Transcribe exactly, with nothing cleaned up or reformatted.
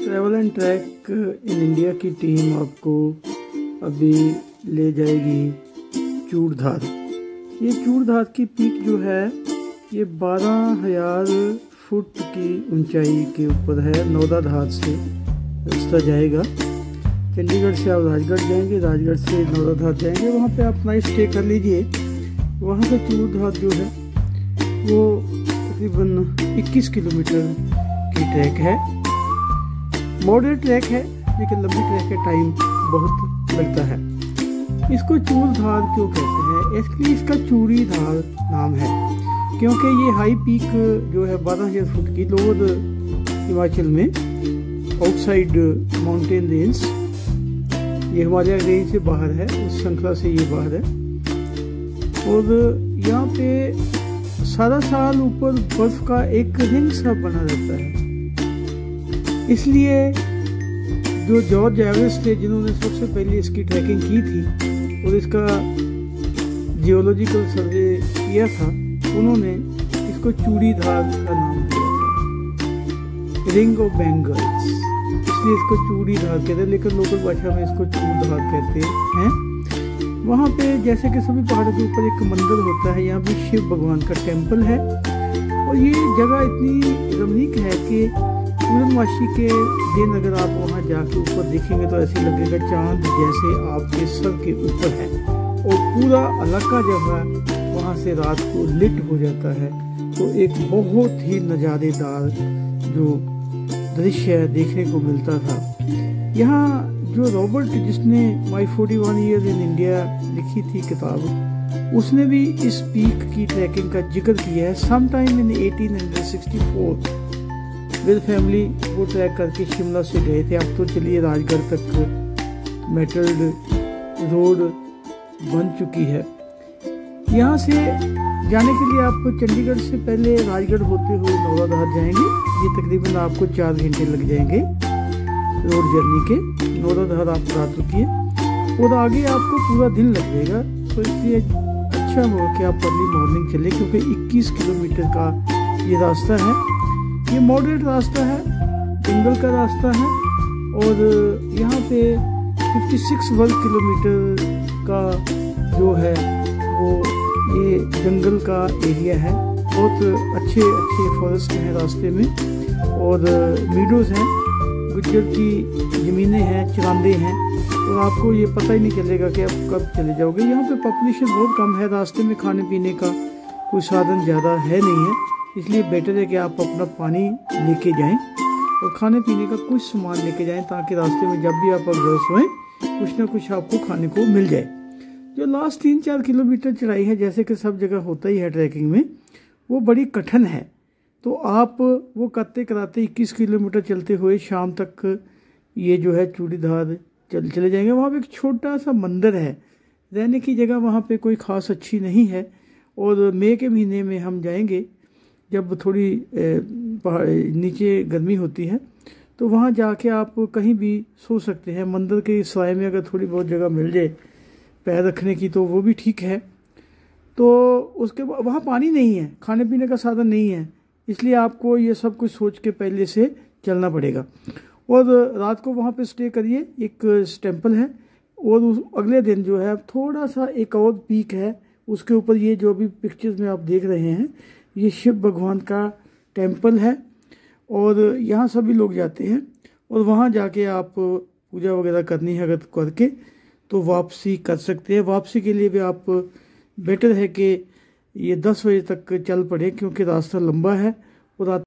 Travel and track in India की team आपको अभी ले जाएगी चूड़धार। ये चूड़धार की पीक जो है ये बारह हजार फुट की ऊंचाई के ऊपर है। नौदाधार से रास्ता जाएगा। चंडीगढ़ से आप राजगढ़ जाएंगे, राजगढ़ से नौदाधार जाएंगे, वहाँ पे आप नाइट स्टे कर लीजिए। वहाँ से चूड़धार जो है वो तकरीबन इक्कीस किलोमीटर की ट्रैक है। मॉडरेट ट्रैक है लेकिन लंबी ट्रैक है, टाइम बहुत लगता है। इसको चूड़धार क्यों कहते हैं? एक्चुअली इसका चूड़ीधार नाम है क्योंकि ये हाई पीक जो है बारह हजार फुट की लोअर हिमाचल में आउटसाइड माउंटेन रेंज, ये हिमालय रेंज से बाहर है, उस श्रृंखला से ये बाहर है। और यहाँ पे सारा साल ऊपर बर्फ का एक रिंग सा बना रहता है। इसलिए जो जॉर्ज एवरेस्ट थे जिन्होंने सबसे पहले इसकी ट्रैकिंग की थी और इसका जियोलॉजिकल सर्वे किया था, उन्होंने इसको चूड़ीधार का नाम दिया था, रिंग ऑफ बेंगल्स, इसलिए इसको चूड़ीधार कहते हैं, लेकिन लोकल भाषा में इसको चूड़धार कहते हैं। वहाँ पे जैसे कि सभी पहाड़ों के ऊपर एक मंदिर होता है, यहाँ भी शिव भगवान का टेम्पल है। और ये जगह इतनी रमणीक है कि पूर्णमासी के दिन अगर आप वहाँ जाके ऊपर देखेंगे तो ऐसे लगेगा चांद जैसे आपके सर के ऊपर है। और पूरा इलाका जो है वहाँ से रात को लिट हो जाता है। तो एक बहुत ही नज़ारेदार जो दृश्य देखने को मिलता था। यहाँ जो रॉबर्ट, जिसने my forty one year in India लिखी थी किताब, उसने भी इस पीक की ट्रैकिंग का जिक्र किया है। Some time in eighteen sixty four with family वो ट्रैक करके शिमला से गए थे। अब तो चलिए राजगढ़ तक मेटल्ड रोड बन चुकी है। यहाँ से जाने के लिए आपको चंडीगढ़ से पहले राजगढ़ होते हुए नौदाधार जाएंगे। ये तकरीबन आपको चार घंटे लग जाएंगे रोड जर्नी के। नौदाधार आप रात रुकिए और आगे आपको पूरा दिन लग जाएगा। तो इसलिए अच्छा होगा कि आप अर्ली मॉर्निंग चले, क्योंकि इक्कीस किलोमीटर का ये रास्ता है। ये मॉडरेट रास्ता है, जंगल का रास्ता है। और यहाँ पे छप्पन वर्ग किलोमीटर का जो है वो ये जंगल का एरिया है। बहुत अच्छे अच्छे फॉरेस्ट हैं रास्ते में और मीडोज़ हैं, गुज्जर की ज़मीनें हैं, चरांदे हैं। और आपको ये पता ही नहीं चलेगा कि आप कब चले जाओगे। यहाँ पे पॉपुलेशन बहुत कम है, रास्ते में खाने पीने का कोई साधन ज़्यादा है नहीं है, इसलिए बेटर है कि आप अपना पानी लेके जाएं और खाने पीने का कुछ सामान लेके जाएं, ताकि रास्ते में जब भी आप एग्जॉस्ट होएं कुछ ना कुछ आपको खाने को मिल जाए। जो लास्ट तीन चार किलोमीटर चढ़ाई है, जैसे कि सब जगह होता ही है ट्रैकिंग में, वो बड़ी कठिन है। तो आप वो करते कराते इक्कीस किलोमीटर चलते हुए शाम तक ये जो है चूड़ीधार चल चले जाएंगे। वहाँ पे एक छोटा सा मंदिर है, रहने की जगह वहाँ पे कोई ख़ास अच्छी नहीं है। और मई के महीने में हम जाएंगे जब थोड़ी पहाड़ नीचे गर्मी होती है, तो वहाँ जाके आप कहीं भी सो सकते हैं। मंदिर के साए में अगर थोड़ी बहुत जगह मिल जाए पैर रखने की तो वो भी ठीक है। तो उसके बाद वहाँ पानी नहीं है, खाने पीने का साधन नहीं है, इसलिए आपको ये सब कुछ सोच के पहले से चलना पड़ेगा। और रात को वहाँ पे स्टे करिए, एक टेम्पल है। और उस अगले दिन जो है थोड़ा सा एक और पीक है, उसके ऊपर ये जो भी पिक्चर्स में आप देख रहे हैं, ये शिव भगवान का टेम्पल है। और यहाँ सभी लोग जाते हैं और वहाँ जाके आप पूजा वगैरह करनी है अगर करके तो वापसी कर सकते हैं। वापसी के लिए भी आप बेटर है कि ये दस बजे तक चल पड़े, क्योंकि रास्ता लंबा है और